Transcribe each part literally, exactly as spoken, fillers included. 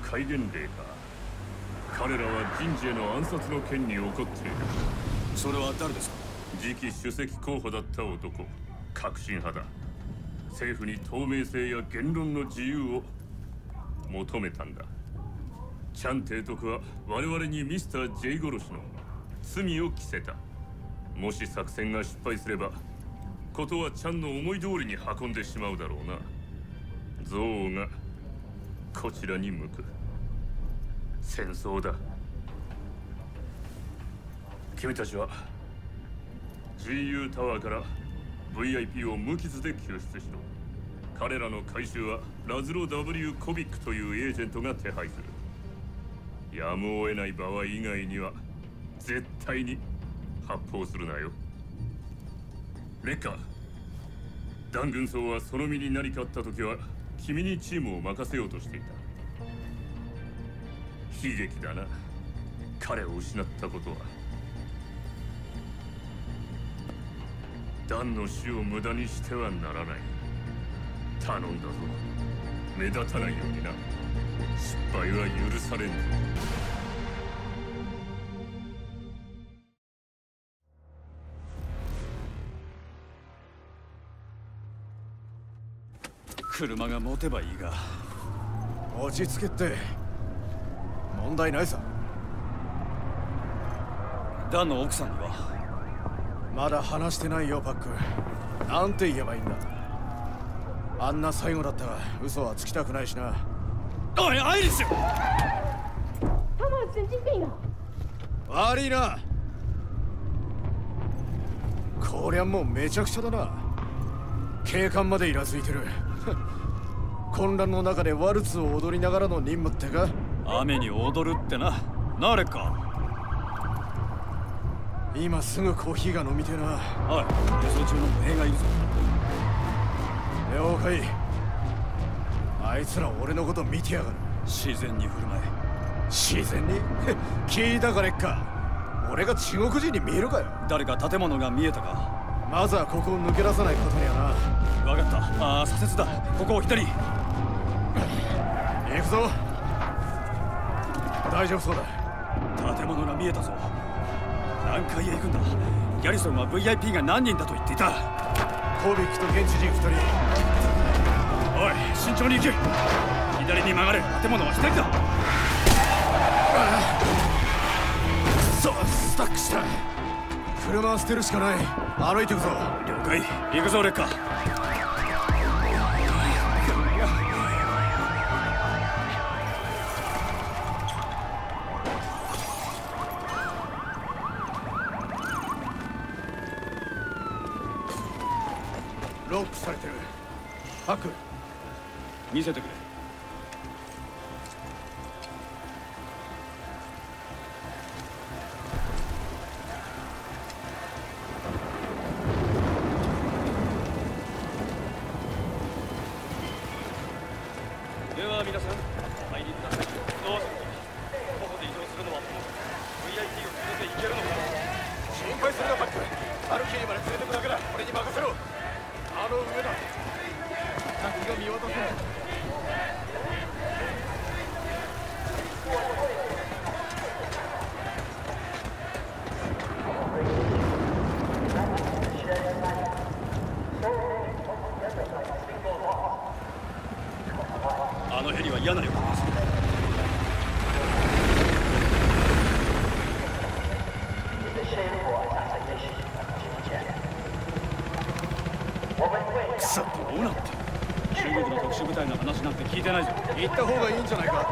戒厳令か。彼らは人事への暗殺の件に怒っている。 それは誰ですか？ 次期主席候補だった男、革新派だ。政府に透明性や言論の自由を求めたんだ。チャン提督は我々にミスター J 殺しの罪を着せた。もし作戦が失敗すれば、ことはチャンの思い通りに運んでしまうだろうな。憎悪がこちらに向く。戦争だ。君たちは ジーユー タワーから ブイアイピー を無傷で救出しろ。彼らの回収はラズロ ダブリュー コビックというエージェントが手配する。やむを得ない場合以外には絶対に発砲するなよ。レッカー、ダン軍曹はその身に何かあった時は君にチームを任せようとしていた。悲劇だな、彼を失ったことは。ダンの死を無駄にしてはならない。頼んだぞ、目立たないようにな。失敗は許されんぞ。 車が持てばいいが。 落ち着けって問題ないさ。 ダンの奥さんにはまだ話してないよ。パック、なんて言えばいいんだ。あんな最後だったら嘘はつきたくないしな。 おいアイリス！ 他们神经病啊！ 悪いな。こりゃもうめちゃくちゃだな。警官までイラついてる。混乱の中でワルツを踊りながらの任務ってか。 雨に踊るってな。なれか。 今すぐコーヒーが飲みてえな。 おい、輸送中の兵がいるぞ。 了解。あいつら俺のこと見てやがる。 自然に振る舞え。 自然に聞いたかねっか。俺が地獄人に見えるかよ。 誰か建物が見えたか。 まずはここを抜け出さないことにはな。 分かった。ああ、左折だ。ここを左。 行くぞ。大丈夫そうだ。 建物が見えたぞ。何階へ行くんだ。ギャリソンは ブイアイピー が何人だと言っていた。 コビックと現地人ふたり。 おい、慎重に行け。左に曲がれ。建物は左だ。 そう、スタックした。車は捨てるしかない。歩いていくぞ。 了解。行くぞレッカー。 ロックされてる。パック、 見せてくれ。では皆さん、入りください。どうぞ。徒歩で移動するのは ブイアイピー を連れて行けるのか。 心配するなパック。アルキーまで連れてくだけだ。俺に任せろ。あの上だ。先が見渡せない。 あのヘリは嫌な予感です。くそ、どうなって。中国の特殊部隊の話なんて聞いてないぞ。 行った方がいいんじゃないか。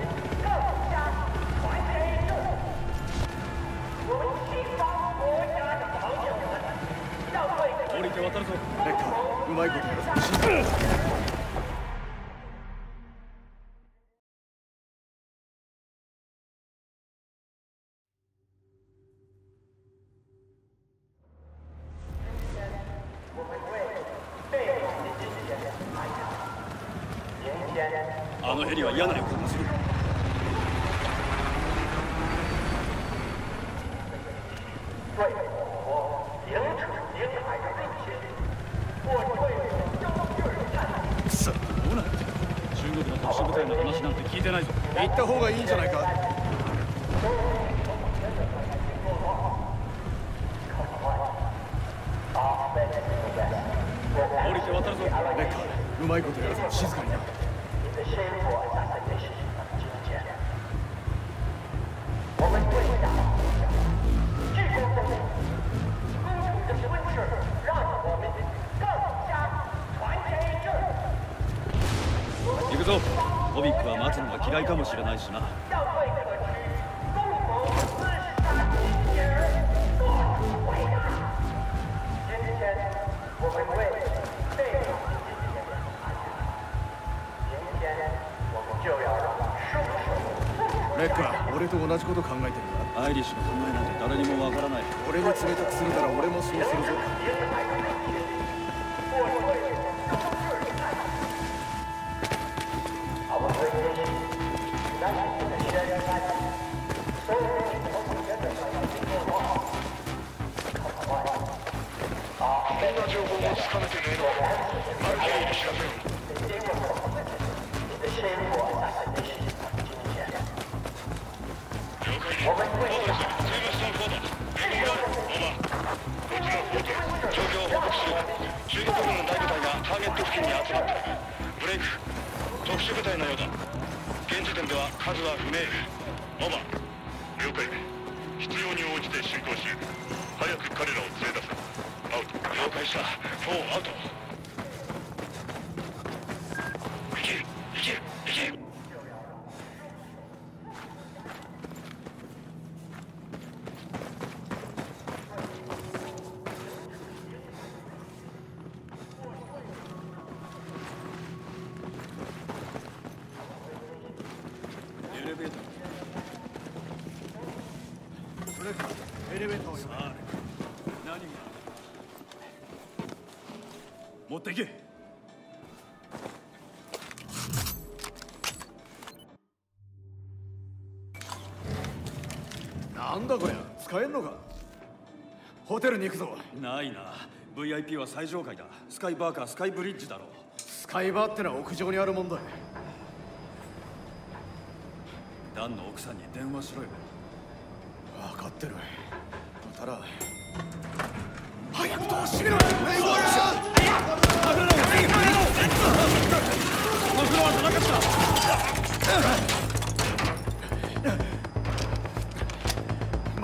降りて渡るぞ。 レッカー、うまいことやるぞ。 あのヘリは嫌な予感がする。くそ、どうなって。中国の特殊部隊の話なんて聞いてないぞ。 行った方がいいんじゃないか。 降りて渡るぞ。 レッカー、うまいことやるぞ。静かにな。 行くぞ。ホビックは待つのが嫌いかもしれないしな。 レッカー、俺と同じこと考えてるか。 アイリッシュの考えなんて誰にもわからない。 俺に冷たくするなら俺もそうするぞ。 こんな情報もつかめてねえのはある程度調べろ。中国軍の大部隊がターゲット付近に集まっている。ブレイク、特殊部隊のようだ。現時点では数は不明。オーバー。了解。必要に応じて進行し、早く彼らを連れ出す。アウト。了解した。フォーアウト。いける、いける、いける。 エレベーター。 レッカー、エレベーターを呼べ。 何が持っていけ。 なんだこりゃ、使えんのか。ホテルに行くぞ。 ないな。 ブイアイピー は最上階だ。スカイバーかスカイブリッジだろう。 スカイバーってのは屋上にあるもんだ。 ダンの奥さんに電話しろよ。 分かってる。ただ早くドア閉めろ。 このフロアじゃなかった。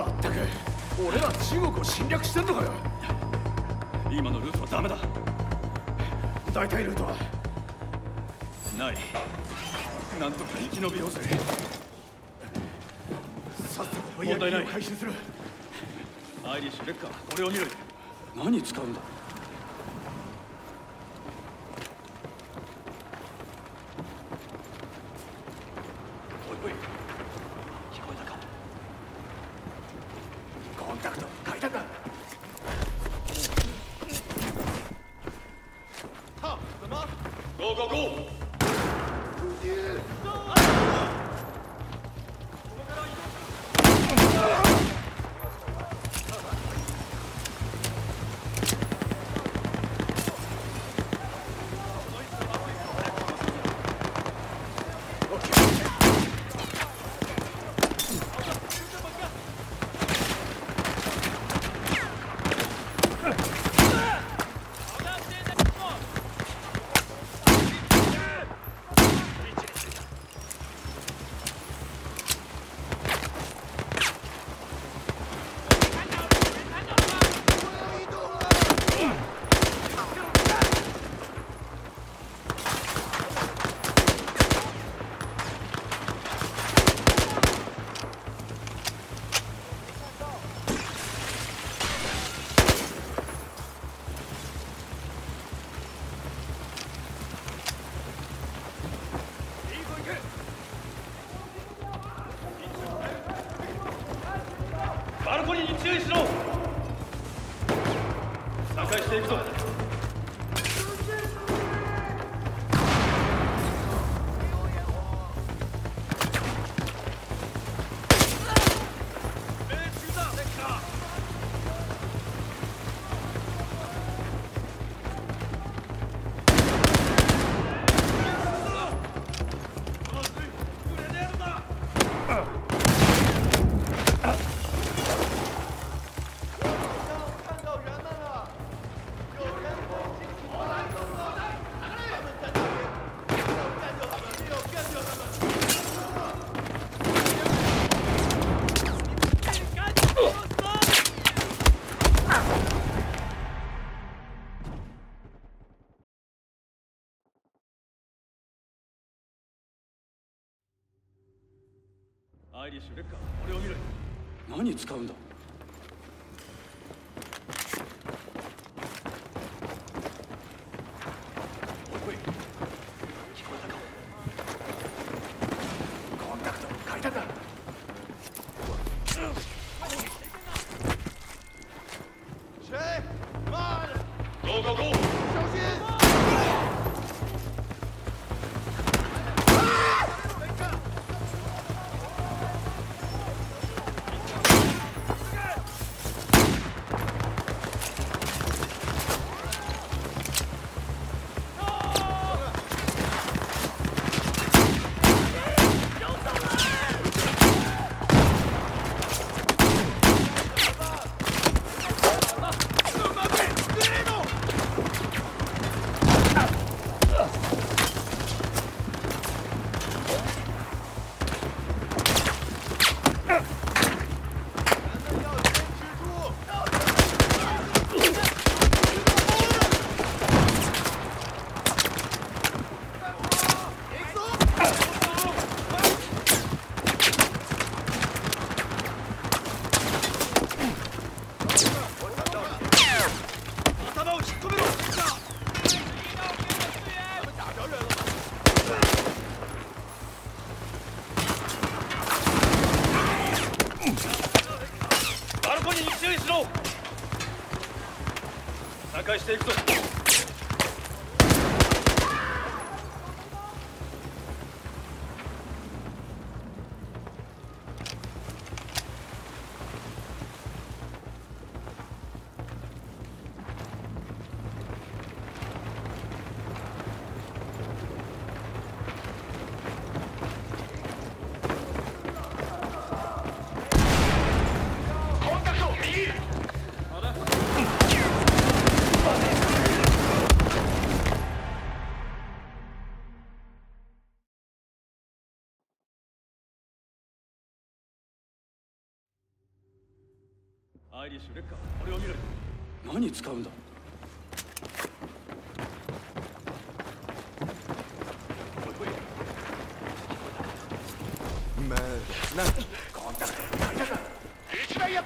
まったく、俺ら中国を侵略してんのかよ。 今のルートはダメだ。 大体ルートはない。なんとか生き延びようぜ。 さっさと問題ないブイアイピー を回収する。 アイリッシュ、レッカー、俺を見ろよ。何使うんだ。おいおい、聞こえたか。 コンタクト開拓だ。 ゴーゴーゴー。バルコニーに注意しろ。破壊していくぞ。 アイリッシュレッカー、俺を見ろ。 何使うんだ。 おい、聞こえたか。コンタクト開拓だ。 ゴーゴーゴー。 バルコニーに注意しろ。散開していくぞ。アイリッシュレッカー、俺を見ろ。 何使うんだ。 まあな、コンタクト開拓だ。 一枚やった。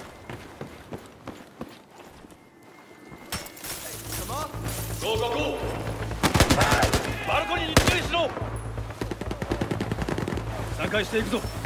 ゴーゴーゴー。 バルコニーに注意しろ。散開していくぞ。